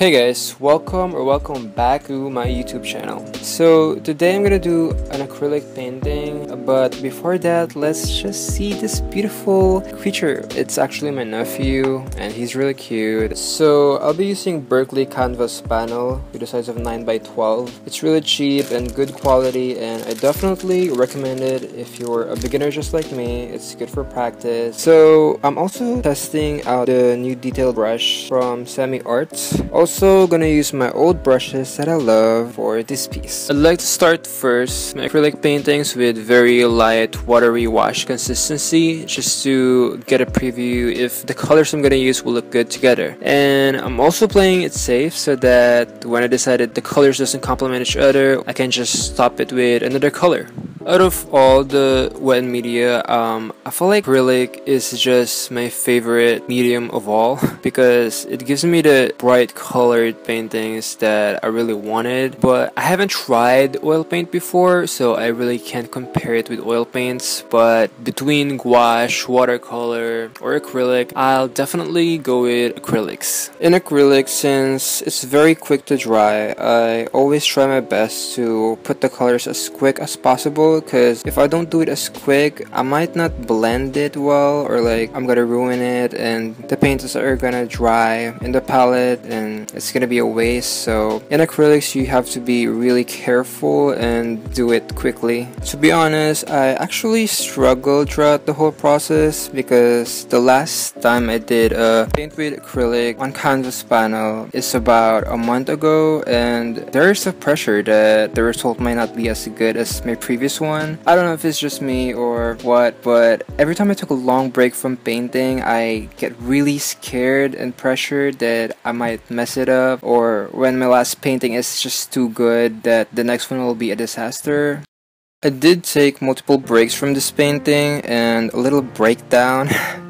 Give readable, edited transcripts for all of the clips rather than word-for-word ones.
Hey guys, welcome back to my YouTube channel. So today I'm gonna do an acrylic painting, but before that, let's just see this beautiful creature. It's actually my nephew and he's really cute. So I'll be using Berkeley canvas panel with a size of 9x12. It's really cheap and good quality, and I definitely recommend it if you're a beginner just like me. It's good for practice. So I'm also testing out the new detail brush from Semi Arts. Also gonna use my old brushes that I love for this piece. I'd like to start first my acrylic paintings with very light watery wash consistency, just to get a preview if the colors I'm gonna use will look good together. And I'm also playing it safe so that when I decided the colors doesn't complement each other, I can just stop it with another color. Out of all the wet media, I feel like acrylic is just my favorite medium of all because it gives me the bright colored paintings that I really wanted. But I haven't tried oil paint before, so I really can't compare it with oil paints. But between gouache, watercolor, or acrylic, I'll definitely go with acrylics. In acrylic, since it's very quick to dry, I always try my best to put the colors as quick as possible, because if I don't do it as quick, I might not blend it well, or like I'm gonna ruin it and the paints are gonna dry in the palette and it's gonna be a waste. So in acrylics, you have to be really careful and do it quickly. To be honest, I actually struggled throughout the whole process because the last time I did a paint with acrylic on canvas panel is about a month ago, and there's a pressure that the result might not be as good as my previous one. I don't know if it's just me or what, but every time I took a long break from painting, I get really scared and pressured that I might mess it up, or when my last painting is just too good that the next one will be a disaster. I did take multiple breaks from this painting and a little breakdown,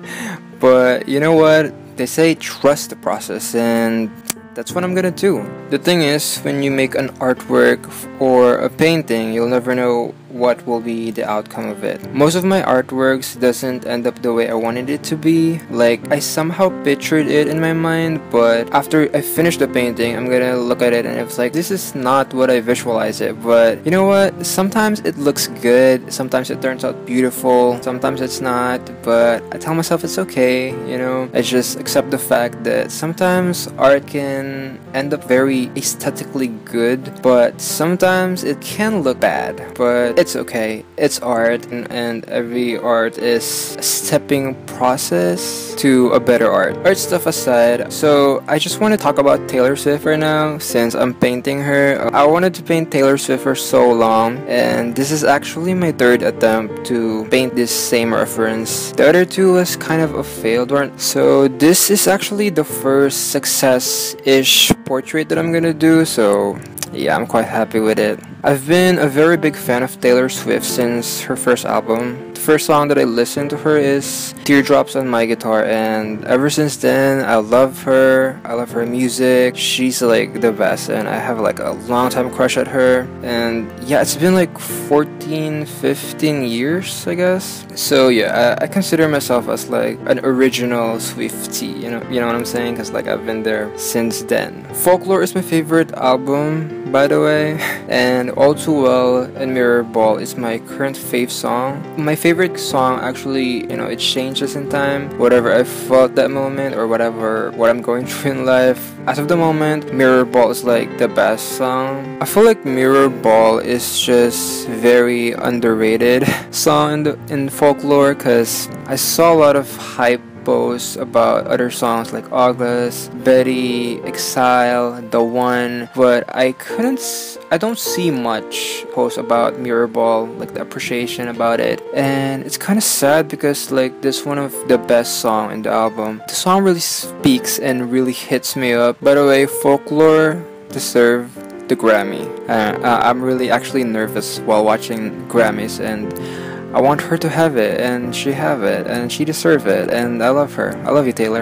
but you know what? They say trust the process, and that's what I'm gonna do. The thing is, when you make an artwork or a painting, you'll never know what will be the outcome of it. Most of my artworks doesn't end up the way I wanted it to be. Like, I somehow pictured it in my mind, but after I finish the painting, I'm gonna look at it and it's like, this is not what I visualized it. But you know what? Sometimes it looks good, sometimes it turns out beautiful, sometimes it's not, but I tell myself it's okay, you know? I just accept the fact that sometimes art can end up very aesthetically good, but sometimes it can look bad. But it's okay, it's art, and every art is a stepping process to a better art. Art stuff aside, so I just want to talk about Taylor Swift right now since I'm painting her. I wanted to paint Taylor Swift for so long, and this is actually my third attempt to paint this same reference. The other two was kind of a failed one, so this is actually the first success-ish portrait that I'm gonna do, so yeah, I'm quite happy with it. I've been a very big fan of Taylor Swift since her first album. The first song that I listened to her is Teardrops on My Guitar, and ever since then, I love her. I love her music. She's like the best, and I have like a long time crush at her. And yeah, it's been like 14, 15 years, I guess. So yeah, I consider myself as like an original Swiftie, you know what I'm saying? Because like I've been there since then. Folklore is my favorite album, by the way, and All Too Well and Mirror Ball is my current fave song. My favorite song actually, you know, it changes in time, whatever I felt that moment or what I'm going through in life. As of the moment, Mirror Ball is like the best song. I feel like Mirror Ball is just very underrated song in folklore, because I saw a lot of hype posts about other songs like August, Betty, Exile, The One, but I don't see much posts about Mirror Ball, like the appreciation about it, and it's kind of sad because like this one of the best song in the album. The song really speaks and really hits me up. By the way, Folklore deserve the Grammy. I'm really actually nervous while watching Grammys, and I want her to have it, and she have it, and she deserve it, and I love her. I love you, Taylor.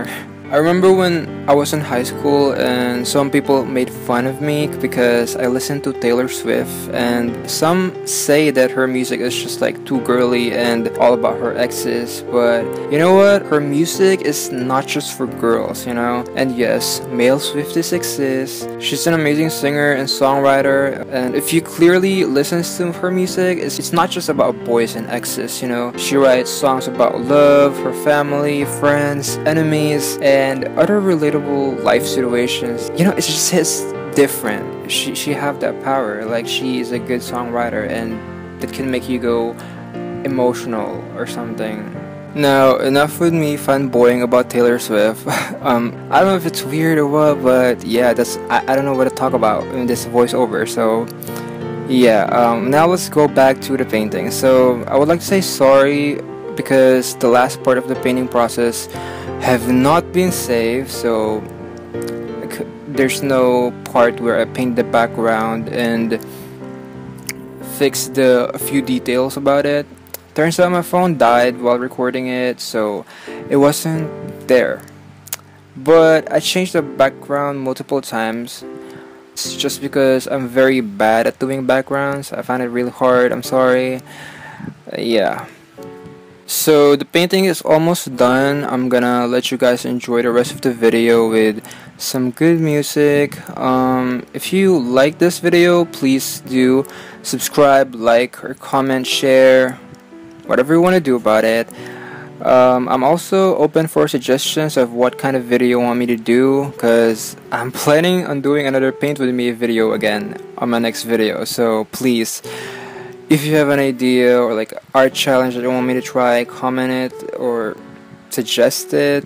I remember when I was in high school and some people made fun of me because I listened to Taylor Swift, and some say that her music is just like too girly and all about her exes, but you know what? Her music is not just for girls, you know? And yes, male Swifties exist. She's an amazing singer and songwriter, and if you clearly listen to her music, it's not just about boys and exes, you know? She writes songs about love, her family, friends, enemies, and other relatable life situations. You know, it's just hits different. She have that power. Like, she is a good songwriter, and that can make you go emotional or something. Now, enough with me fanboying about Taylor Swift. I don't know if it's weird or what, but yeah, I don't know what to talk about in this voiceover. So yeah, now let's go back to the painting. So I would like to say sorry because the last part of the painting process have not been saved, so there's no part where I paint the background and fix a few details about it. Turns out my phone died while recording it, so it wasn't there. But I changed the background multiple times. It's just because I'm very bad at doing backgrounds. I find it really hard. I'm sorry. Yeah. So the painting is almost done. I'm gonna let you guys enjoy the rest of the video with some good music. If you like this video, please do subscribe, like, or comment, share, whatever you want to do about it. I'm also open for suggestions of what kind of video you want me to do, because I'm planning on doing another paint with me video again on my next video. So please, if you have an idea or like art challenge that you want me to try, comment it or suggest it.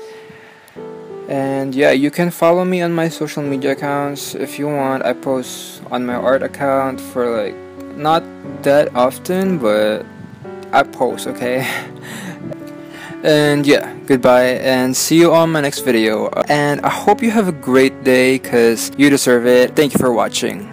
And yeah, you can follow me on my social media accounts if you want. I post on my art account for like not that often, but I post, okay? And yeah, goodbye and see you on my next video. And I hope you have a great day because you deserve it. Thank you for watching.